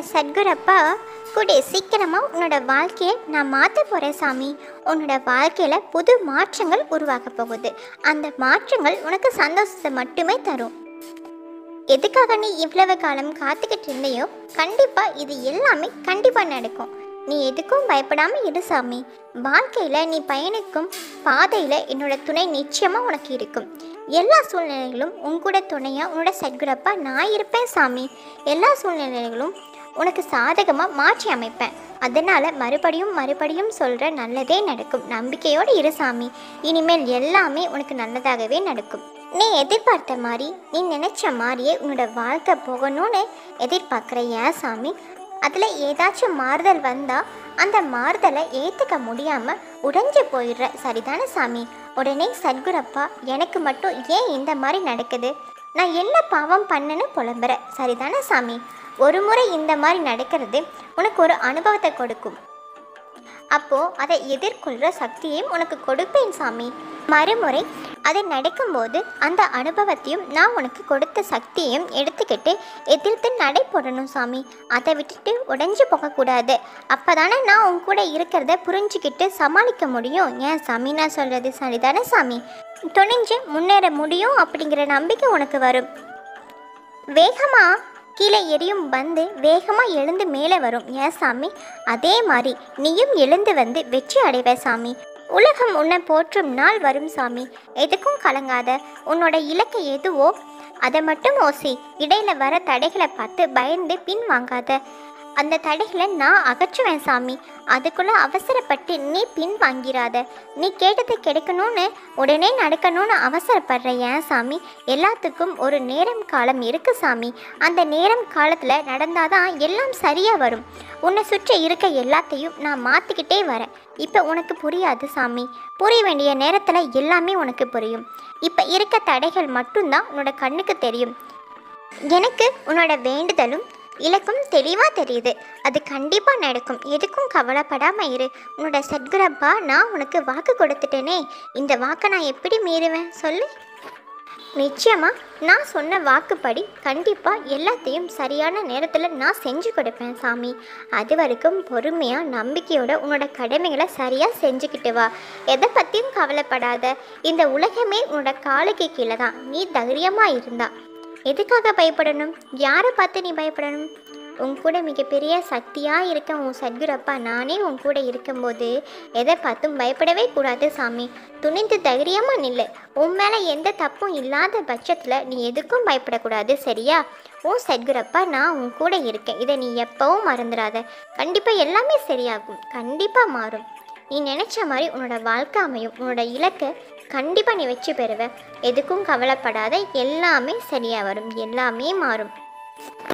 சத்குரப்பா கூடிய சீக்கிரமாக உன்னோட வாழ்க்கையை நான் மாற்ற போகிறேன் சாமி. உன்னோட வாழ்க்கையில் புது மாற்றங்கள் உருவாக போகுது. அந்த மாற்றங்கள் உனக்கு சந்தோஷத்தை மட்டுமே தரும். எதுக்காக நீ இவ்வளவு காலம் காத்துக்கிட்டு இருந்தையோ கண்டிப்பாக இது எல்லாமே கண்டிப்பாக நடக்கும். நீ எதுக்கும் பயப்படாமல் இரு சாமி. வாழ்க்கையில் நீ பயணிக்கும் பாதையில் என்னோட துணை நிச்சயமாக உனக்கு இருக்கும். எல்லா சூழ்நிலைகளும் உங்கூட துணையாக உன்னோட சத்குரப்பா நான் இருப்பேன் சாமி. எல்லா சூழ்நிலைகளும் உனக்கு சாதகமாக மாற்றி அமைப்பேன். அதனால் மறுபடியும் சொல்கிற நல்லதே நடக்கும். நம்பிக்கையோடு இரு சாமி. இனிமேல் எல்லாமே உனக்கு நல்லதாகவே நடக்கும். நீ எதிர்பார்த்த மாதிரி, நீ நினச்ச மாதிரியே உன்னோட வாழ்க்கை போகணும்னு எதிர்பார்க்குற ஏன் சாமி. அதில் ஏதாச்சும் மாறுதல் வந்தால் அந்த மாறுதலை ஏற்றுக்க முடியாமல் உடைஞ்சு போயிடுற சரிதானே சாமி. உடனே சத்குரப்பா எனக்கு மட்டும் ஏன் இந்த மாதிரி நடக்குது, நான் என்ன பாவம் பண்ணேன்னு புலம்புற சரிதானே சாமி. ஒரு முறை இந்த மாதிரி நடக்கிறது உனக்கு ஒரு அனுபவத்தை கொடுக்கும். அப்போது அதை எதிர்கொள்கிற சக்தியையும் உனக்கு கொடுப்பேன் சாமி. மறுமுறை அது நடக்கும்போது அந்த அனுபவத்தையும் நான் உனக்கு கொடுத்த சக்தியையும் எடுத்துக்கிட்டு எதிர்த்து நடைபோடணும் சாமி. அதை விட்டுட்டு உடைஞ்சு போகக்கூடாது. அப்போ தானே நான் உன் கூட இருக்கிறத புரிஞ்சுக்கிட்டு சமாளிக்க முடியும். ஏன் சாமி நான் சொல்கிறது சரிதானே சாமி. துணிஞ்சு முன்னேற முடியும் அப்படிங்கிற நம்பிக்கை உனக்கு வரும். வேகமாக கீழே எரியும் வந்து வேகமாக எழுந்து மேலே வரும் ஏன் சாமி. அதே மாதிரி நீயும் எழுந்து வந்து வெற்றி அடைவே சாமி. உலகம் உன்னை போற்றும் நாள் வரும் சாமி. எதுக்கும் கலங்காத. உன்னோட இலக்கை எதுவோ அதை மட்டும் ஓசி. இடையில் வர தடைகளை பார்த்து பயந்து பின் வாங்காத. அந்த தடைகளை நான் அகற்றுவேன் சாமி. அதுக்குள்ளே அவசரப்பட்டு நீ பின் வாங்கிறாத. நீ கேட்டது கிடைக்கணும்னு உடனே நடக்கணும்னு அவசரப்படுற ஏன் சாமி. எல்லாத்துக்கும் ஒரு நேரம் காலம் இருக்குது சாமி. அந்த நேரம் காலத்தில் நடந்தாதான் எல்லாம் சரியாக வரும். உன்னை சுற்றி இருக்க எல்லாத்தையும் நான் மாற்றிக்கிட்டே வரேன். இப்போ உனக்கு புரியாது சாமி. புரிய வேண்டிய நேரத்தில் எல்லாமே உனக்கு புரியும். இப்போ இருக்க தடைகள் மட்டும்தான் உன்னோட கண்ணுக்கு தெரியும். எனக்கு உன்னோட வேண்டுதலும் இலக்கும் தெளிவாக தெரியுது. அது கண்டிப்பாக நடக்கும். எதுக்கும் கவலைப்படாமல் இரு. உன்னோட சத்குரப்பா நான் உனக்கு வாக்கு கொடுத்துட்டேனே. இந்த வாக்கை நான் எப்படி மீறுவேன் சொல்லு. நிச்சயமாக நான் சொன்ன வாக்குப்படி கண்டிப்பாக எல்லாத்தையும் சரியான நேரத்தில் நான் செஞ்சு கொடுப்பேன் சாமி. அது வரைக்கும் பொறுமையாக நம்பிக்கையோட உன்னோட கடமைகளை சரியாக செஞ்சுக்கிட்டு வா. எதை பற்றியும் கவலைப்படாத. இந்த உலகமே உன்னோட காலுக்கு கீழே தான். நீ தைரியமாக இருந்தா எதுக்காக பயப்படணும்? யாரை பார்த்து நீ பயப்படணும்? உன் கூட மிகப்பெரிய சக்தியாக இருக்க உன் சத்குரப்பா நானே உன் கூட இருக்கும்போது எதை பார்த்தும் பயப்படவே கூடாது சாமி. துணிந்து தைரியமாக நில்லு. உன் மேலே எந்த தப்பும் இல்லாத பட்சத்தில் நீ எதுக்கும் பயப்படக்கூடாது சரியா. உன் சத்குரப்பா நான் உன் கூட இருக்கேன். இதை நீ எப்பவும் மறந்துடாத. கண்டிப்பாக எல்லாமே சரியாகும். கண்டிப்பாக மாறும். நீ நினச்ச மாதிரி உன்னோட வாழ்க்கை அமையும். உன்னோட இலக்கை கண்டிப்பாக நீ வெற்றி பெறுவ. எதுக்கும் கவலைப்படாத. எல்லாமே சரியாக வரும். எல்லாமே மாறும்.